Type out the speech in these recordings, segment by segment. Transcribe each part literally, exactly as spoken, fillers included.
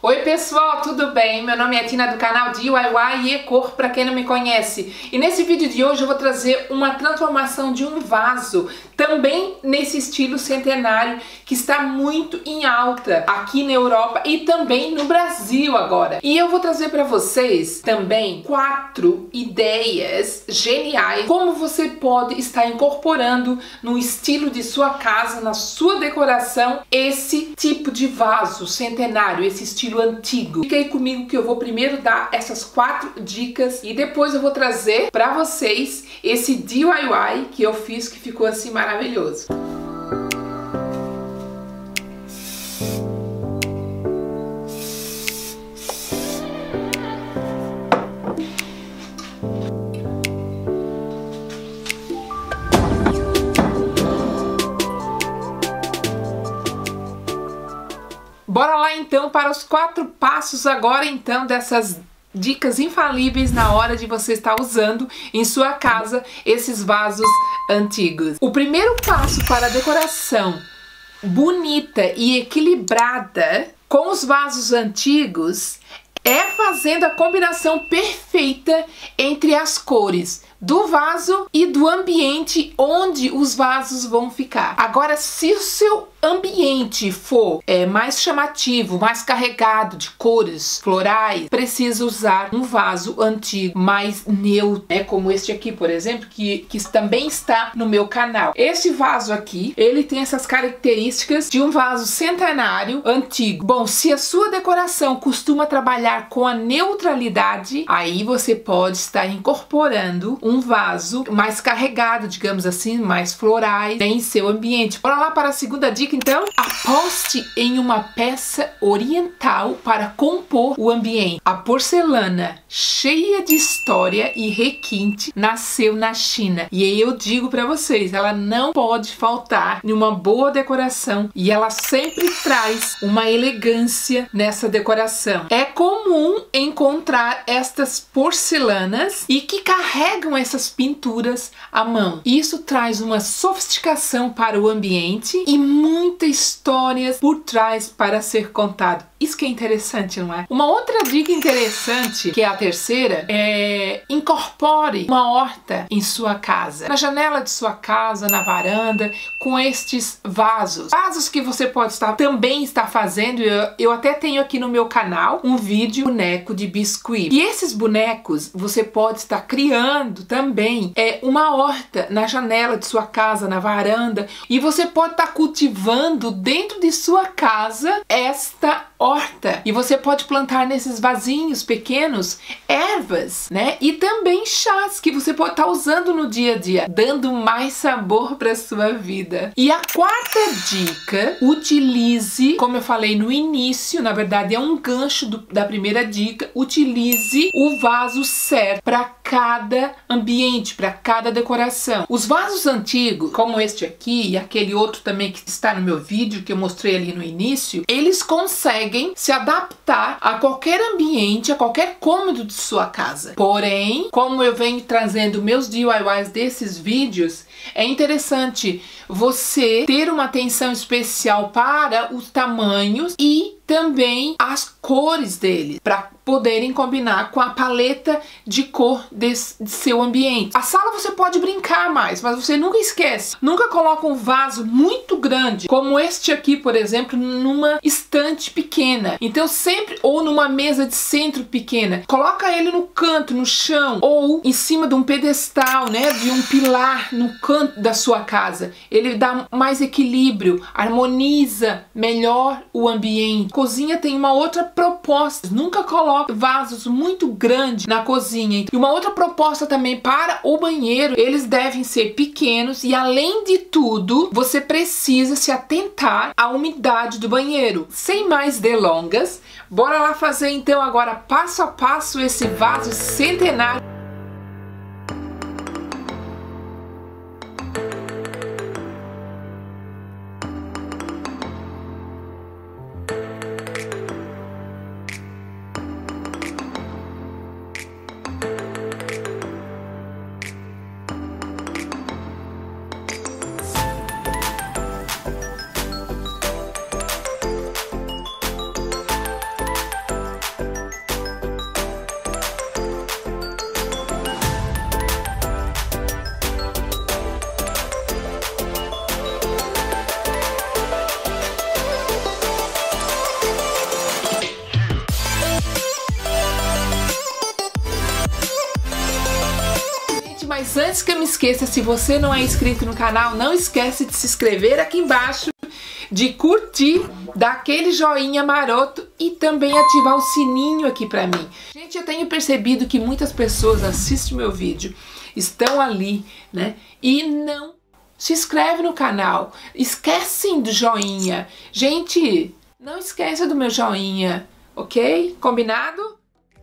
Oi pessoal, tudo bem? Meu nome é Tina do canal D I Y e Ecor, para quem não me conhece. E nesse vídeo de hoje eu vou trazer uma transformação de um vaso, também nesse estilo centenário, que está muito em alta aqui na Europa e também no Brasil agora. E eu vou trazer para vocês também quatro ideias geniais como você pode estar incorporando no estilo de sua casa, na sua decoração, esse tipo de vaso centenário, esse estilo antigo. Fica aí comigo que eu vou primeiro dar essas quatro dicas e depois eu vou trazer para vocês esse D I Y que eu fiz, que ficou assim maravilhoso. Bora lá então para os quatro passos agora então dessas dicas infalíveis na hora de você estar usando em sua casa esses vasos antigos. O primeiro passo para a decoração bonita e equilibrada com os vasos antigos é fazendo a combinação perfeita entre as cores do vaso e do ambiente onde os vasos vão ficar. Agora, se o seu ambiente for é, mais chamativo, mais carregado de cores florais, precisa usar um vaso antigo mais neutro, né? Como este aqui, por exemplo, que, que também está no meu canal. Este vaso aqui, ele tem essas características de um vaso centenário antigo. Bom, se a sua decoração costuma trabalhar com a neutralidade, aí você pode estar incorporando um vaso mais carregado, digamos assim, mais florais em seu ambiente. Bora lá para a segunda dica então. Aposte em uma peça oriental para compor o ambiente. A porcelana, cheia de história e requinte, nasceu na China. E aí eu digo para vocês, ela não pode faltar em uma boa decoração e ela sempre traz uma elegância nessa decoração. É comum encontrar estas porcelanas e que carregam essas pinturas à mão. Isso traz uma sofisticação para o ambiente e muitas histórias por trás para ser contado. Isso que é interessante, não é? Uma outra dica interessante, que é a terceira, é incorpore uma horta em sua casa. Na janela de sua casa, na varanda, com estes vasos. Vasos que você pode estar, também estar fazendo. Eu, eu até tenho aqui no meu canal um vídeo boneco de biscuit. E esses bonecos você pode estar criando também é uma horta na janela de sua casa, na varanda. E você pode estar cultivando dentro de sua casa esta horta. E você pode plantar nesses vasinhos pequenos ervas, né? E também chás que você pode estar usando no dia a dia, dando mais sabor para sua vida. E a quarta dica, utilize, como eu falei no início, na verdade é um gancho do, da primeira dica, utilize o vaso certo para cada ambiente, para cada decoração. Os vasos antigos, como este aqui e aquele outro também que está no meu vídeo, que eu mostrei ali no início, eles conseguem se adaptar a qualquer ambiente, a qualquer cômodo de sua casa. Porém, como eu venho trazendo meus D I Ys desses vídeos, é interessante você ter uma atenção especial para os tamanhos e também as cores deles, para poderem combinar com a paleta de cor desse, de seu ambiente. A sala você pode brincar mais, mas você nunca esquece, nunca coloca um vaso muito grande, como este aqui, por exemplo, numa estante pequena. Então sempre, ou numa mesa de centro pequena, coloca ele no canto, no chão, ou em cima de um pedestal, né, de um pilar no canto da sua casa. Ele dá mais equilíbrio, harmoniza melhor o ambiente. A cozinha tem uma outra proposta, nunca coloque vasos muito grandes na cozinha. E uma outra proposta também para o banheiro, eles devem ser pequenos e, além de tudo, você precisa se atentar à umidade do banheiro. Sem mais delongas, bora lá fazer então agora passo a passo esse vaso centenário. antes que eu me esqueça, se você não é inscrito no canal, não esquece de se inscrever aqui embaixo, de curtir, dar aquele joinha maroto e também ativar o sininho aqui pra mim. Gente, eu tenho percebido que muitas pessoas assistem meu vídeo, estão ali, né, e não se inscrevem no canal, esquecem do joinha. Gente, não esqueça do meu joinha, ok? Combinado?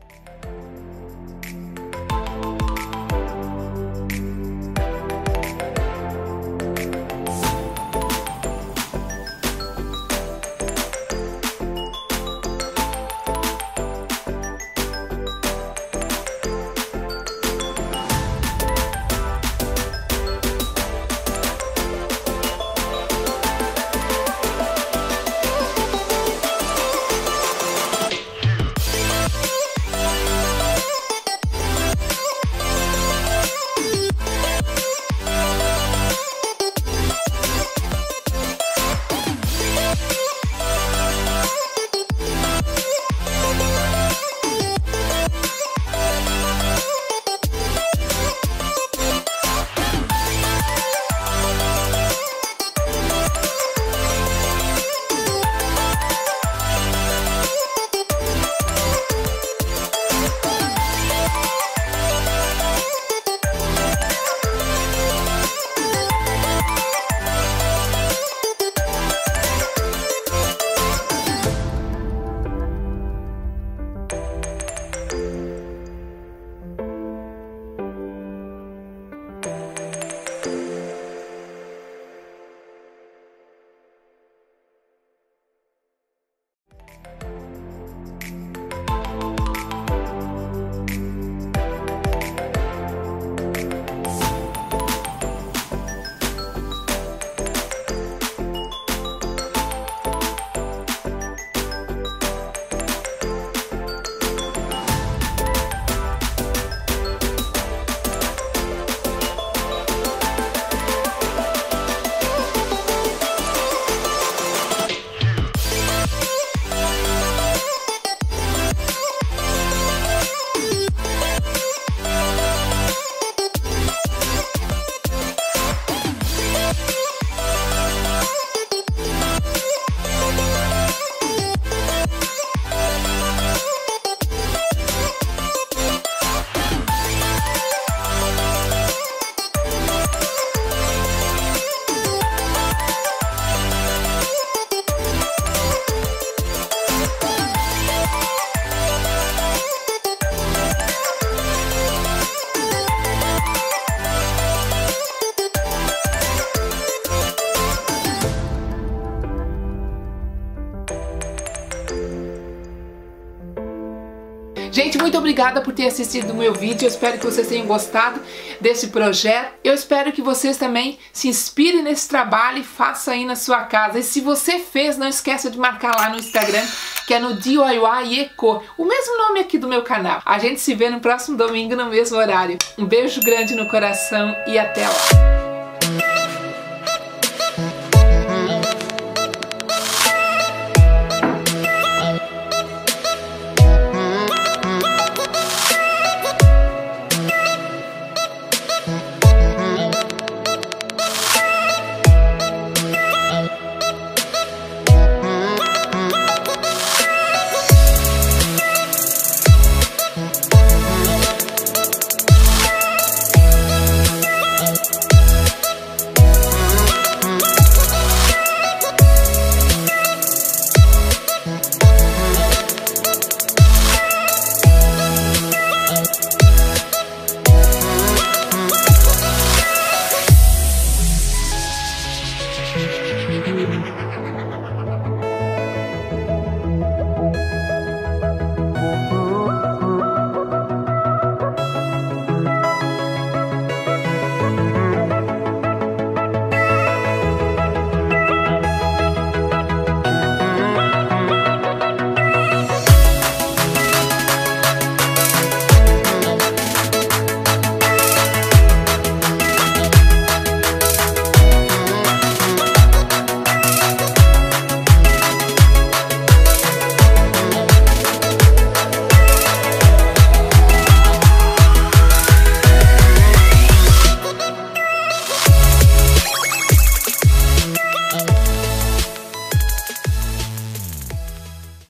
Gente, muito obrigada por ter assistido o meu vídeo. Eu espero que vocês tenham gostado desse projeto. Eu espero que vocês também se inspirem nesse trabalho e façam aí na sua casa. E se você fez, não esqueça de marcar lá no Instagram, que é no D I Y Eco, o mesmo nome aqui do meu canal. A gente se vê no próximo domingo no mesmo horário. Um beijo grande no coração e até lá!